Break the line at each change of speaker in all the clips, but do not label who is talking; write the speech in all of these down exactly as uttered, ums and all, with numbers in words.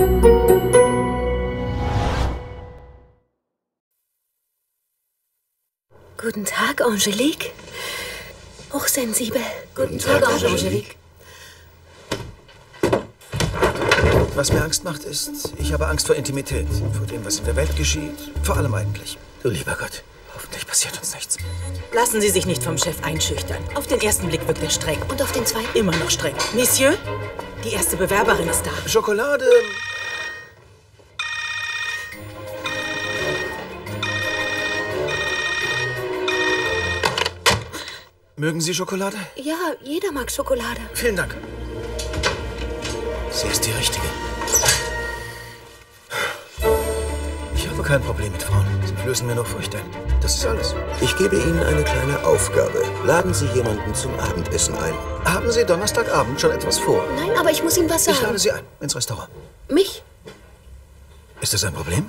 Guten Tag, Angelique. Hochsensibel.
Guten Tag, Angelique. Was mir Angst macht, ist, ich habe Angst vor Intimität. Vor dem, was in der Welt geschieht. Vor allem eigentlich. Du lieber Gott, hoffentlich passiert uns nichts.
Lassen Sie sich nicht vom Chef einschüchtern. Auf den ersten Blick wirkt er streng.
Und auf den zweiten?
Immer noch streng. Monsieur, die erste Bewerberin ist da.
Schokolade. Mögen Sie Schokolade?
Ja, jeder mag Schokolade.
Vielen Dank. Sie ist die Richtige. Ich habe kein Problem mit Frauen. Sie flößen mir nur Furcht ein. Das ist alles.
Ich gebe Ihnen eine kleine Aufgabe. Laden Sie jemanden zum Abendessen ein.
Haben Sie Donnerstagabend schon etwas vor?
Nein, aber ich muss Ihnen was sagen.
Ich lade Sie ein, ins Restaurant.
Mich?
Ist das ein Problem?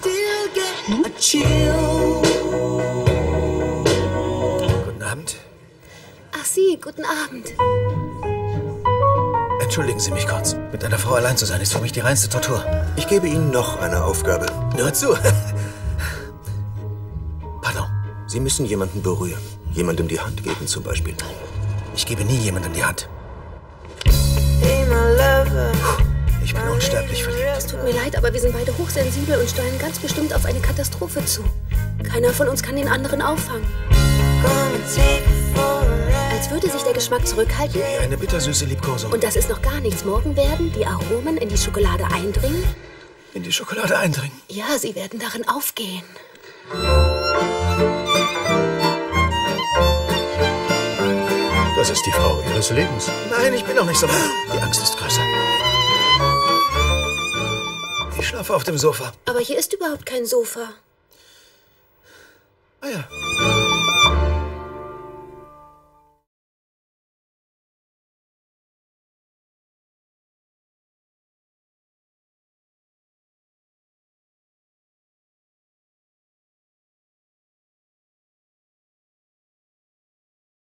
Guten Abend.
Ach, Sie, guten Abend.
Entschuldigen Sie mich kurz. Mit einer Frau allein zu sein, ist für mich die reinste Tortur.
Ich gebe Ihnen noch eine Aufgabe.
Nur zu. Pardon.
Sie müssen jemanden berühren. Jemandem die Hand geben zum Beispiel.
Ich gebe nie jemandem die Hand. Ich bin unsterblich verliebt.
Es tut mir leid, aber wir sind beide hochsensibel und steuern ganz bestimmt auf eine Katastrophe zu. Keiner von uns kann den anderen auffangen. Als würde sich der Geschmack zurückhalten.
Wie eine bittersüße Liebkosung.
Und das ist noch gar nichts. Morgen werden die Aromen in die Schokolade eindringen.
In die Schokolade eindringen?
Ja, sie werden darin aufgehen.
Das ist die Frau Ihres Lebens.
Nein, ich bin noch nicht so weit. Die Angst ist größer. Ich schlafe auf dem Sofa.
Aber hier ist überhaupt kein Sofa.
Ah ja.